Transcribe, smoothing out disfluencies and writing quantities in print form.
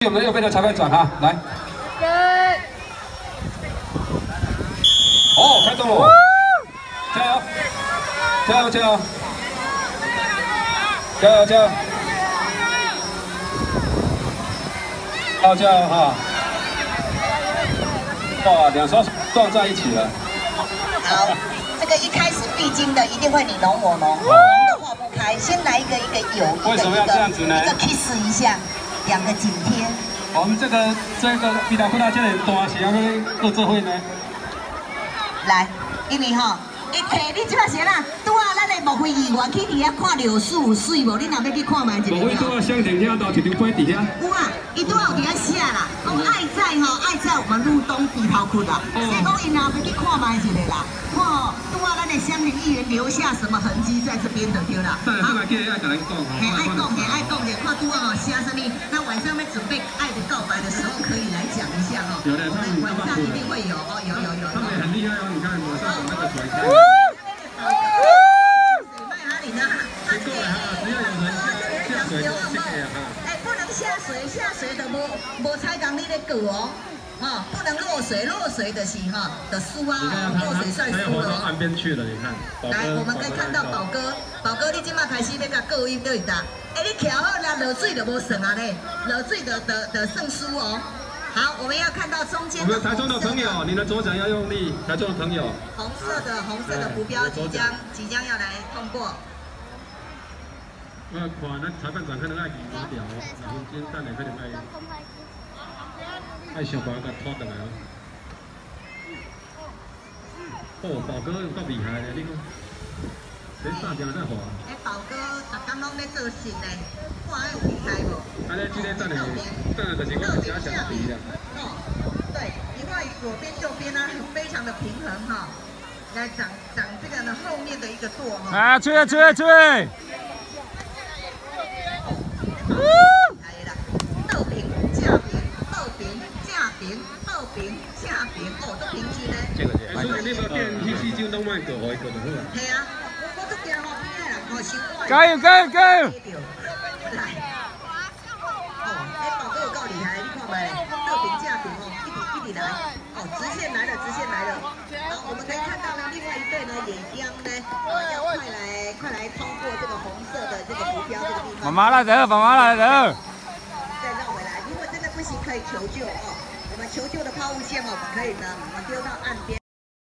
我们右边的裁判长哈，来。哦，开动了！加油！加油！加油！加油！加油！好，加油哈！哇，两双撞在一起了。 好，这个一开始必经的一定会你侬我侬，侬的化不开，先来一个有， 为什么要这样子呢？ 一个 kiss 一下，两个紧贴。 我们这个比达布拉这个大是要去做这会呢？ 来，因为吼，一摕你即摆是啦，拄啊，咱的莫非议员去伫遐看柳树有水无？你若要去看卖一个。 莫非拄啊相前遐到一张飞伫遐？ 有啊，伊拄啊有伫遐写啦，讲爱在我们路东地头区啦，所以讲伊若要去看卖一个啦，看吼，拄啊咱的乡民议员留下什么痕迹在这边就对啦。 对，这个记得爱甲咱讲吼。 爱讲者，看拄啊吼写什么？那晚上要准备爱的告白的时候，可以来讲一下哈。有的，我们晚上一定会有哦，有。 他们很厉害哦，你看马上把那个甩开。 水卖哪里呢？ 结果哈，只要有人下水就这个哈。 哎，不能下水的无采讲你的狗哦，哈，不能落水的是哈的输啊，落水算输了。 到岸边去了，你看。 来，我们可以看到宝哥，你今麦开始那个各音对答，哎，你调好了落水就无算啊嘞，落水的胜输哦。好，我们要看到中间。我们台中的朋友， 你的左脚要用力。台中的朋友， 红色的浮标即将要来通过。 我看咱裁判长可能爱2条，2分钟等下可能爱想办法甲拖回来哦。哦，宝哥够厉害的，你讲，这3条在滑。 哎，宝哥，逐工拢咧做事呢，看有厉害无？ 安尼这个等下就是我加强比了。 哦，对，你看左边右边呢，非常的平衡哈。来长这个呢后面的一个舵哈。 啊，吹！ 来啦，倒平架平，倒平架平，倒平架平，哦，都平均呢。 所以你把电梯四周拢卖过，互伊过就好啊。 系啊，我都惊吼，边个人吼伤快。 加油！ 来，哦，哎，宝哥有够厉害，你看没？倒平架平哦，一直来，哦，直线来了。好，我们可以看到呢，另外一队呢也将呢要快来通过这个红色的这个浮标这个地方。 妈妈来了。 再绕回来，如果真的不行可以求救哦。我们求救的抛物线哦，我们可以呢丢到岸边。